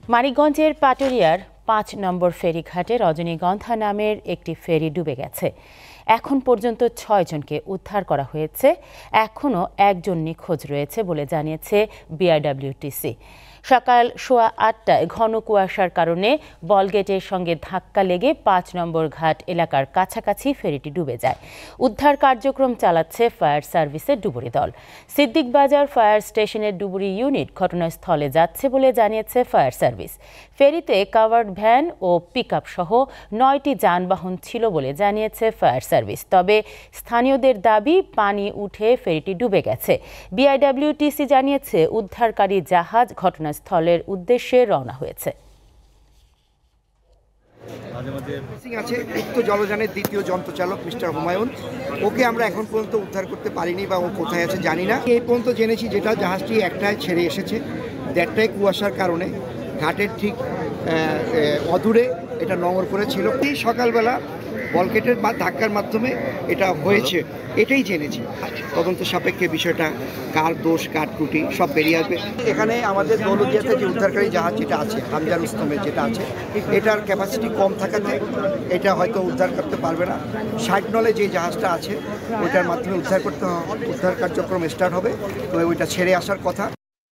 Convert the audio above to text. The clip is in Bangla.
মানিকগঞ্জের পাটুরিয়ার ৫ নম্বর ফেরিঘাটে রজনীগন্ধা নামের একটি ফেরি ডুবে গেছে। এখন পর্যন্ত ৬ জনকে উদ্ধার করা হয়েছে। এখনও একজন নিখোঁজ রয়েছে বলে জানিয়েছে বিআরডব্লিউটিসি। সকাল ৮:১৫টায় ঘন কুয়াশার কারণে বলগেটের সঙ্গে ধাক্কা লেগে ৫ নম্বর ঘাট এলাকার কাছাকাছি ফেরিটি ডুবে যায়। উদ্ধার কার্যক্রম চালাচ্ছে ফায়ার সার্ভিসের ডুবুরি দল। সিদ্দিকবাজার ফায়ার স্টেশনের ডুবুরি ইউনিট ঘটনাস্থলে যাচ্ছে বলে জানিয়েছে ফায়ার সার্ভিস। ফেরিতে কাভার্ড ভ্যান ও পিকআপ সহ ৯টি যানবাহন ছিল বলে জানিয়েছে ফায়ার সার্ভিস। তবে স্থানীয়দের দাবি পানি উঠে ফেরিটি ডুবে গেছে। বিআইডব্লিউটিসি জানিয়েছে উদ্ধারকারী জাহাজ ঘটনাস্থলের উদ্দেশ্যে রওনা হয়েছে। আছে উক্ত জলযানের দ্বিতীয় যন্ত্রচালক মিস্টার হুমায়ুন, ওকে আমরা এখন পর্যন্ত উদ্ধার করতে পারিনি বা ও কোথায় আছে জানি না। এই পর্যন্ত জেনেছি যেটা জাহাজটি একটায় ছেড়ে এসেছে, দেড়টায় কুয়াশার কারণে ঘাটের ঠিক অদূরে এটা নোঙর করেছিল। এই সকালবেলা বলগেটের বা ধাক্কার মাধ্যমে এটা হয়েছে, এটাই জেনেছি। তদন্ত সাপেক্ষে বিষয়টা কার দোষ কার ত্রুটি সব বেরিয়ে আসবে। এখানে আমাদের দৌলতদিয়াতে যে উদ্ধারকারী জাহাজ যেটা আছে, হামজার রুস্তমের যেটা আছে, এটার ক্যাপাসিটি কম থাকাতে এটা হয়তো উদ্ধার করতে পারবে না। ৬০ নলে যে জাহাজটা আছে ওইটার মাধ্যমে উদ্ধার কার্যক্রম স্টার্ট হবে, তো ওইটা ছেড়ে আসার কথা।